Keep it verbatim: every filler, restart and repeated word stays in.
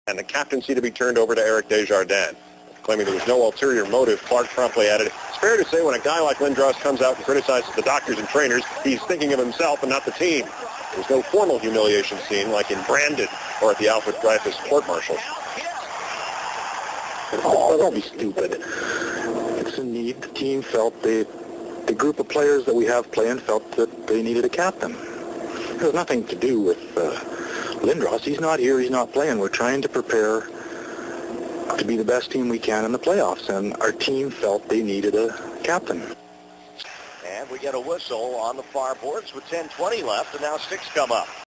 and the captaincy to be turned over to Eric Desjardins. Claiming there was no ulterior motive, Clark promptly added, it's fair to say when a guy like Lindros comes out and criticizes the doctors and trainers, he's thinking of himself and not the team. There's no formal humiliation scene like in Brandon or at the Alfred Dreyfus court-martial. Oh, don't be stupid. It's a need. The team felt they, the group of players that we have playing felt that they needed a captain. It has nothing to do with uh, Lindros. He's not here. He's not playing. We're trying to prepare to be the best team we can in the playoffs, and our team felt they needed a captain. And we get a whistle on the far boards with ten twenty left, and now six come up.